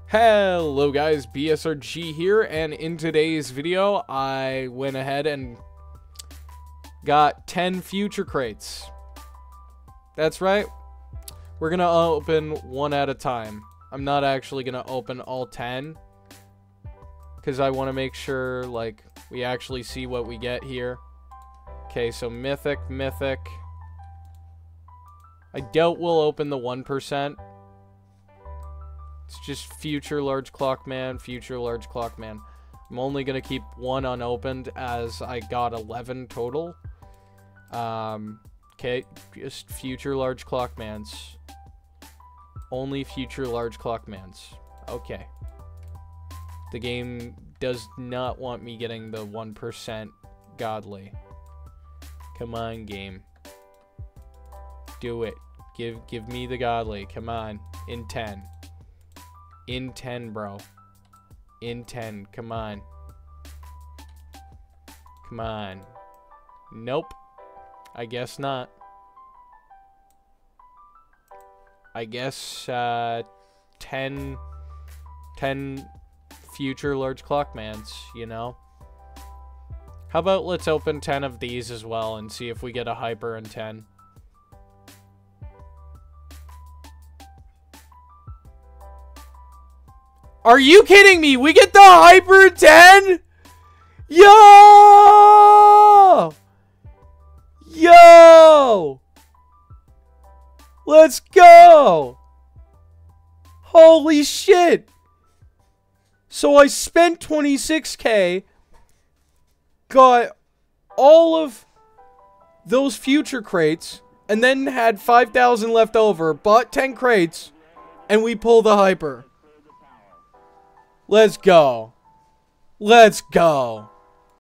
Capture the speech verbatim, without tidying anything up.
Hello guys, B S R G here, and in today's video, I went ahead and got ten future crates. That's right, we're gonna open one at a time. I'm not actually gonna open all ten, because I want to make sure, like, we actually see what we get here. Okay, so Mythic, Mythic. I doubt we'll open the one percent. It's just future large clock man, future large clock man. I'm only going to keep one unopened as I got eleven total. Um, okay, just future large clock mans. Only future large clock mans. Okay. The game does not want me getting the one percent godly. Come on, game. Do it. Give give me the godly. Come on. In ten. In ten, bro. In ten. Come on. Come on. Nope. I guess not. I guess, uh, ten, ten future large clock mans, you know? How about let's open ten of these as well and see if we get a hyper in ten. Are you kidding me? We get the Hyper ten? Yo! Yo! Let's go! Holy shit! So I spent twenty-six K, got all of those future crates, and then had five thousand left over, bought ten crates, and we pull the Hyper. Let's go. Let's go.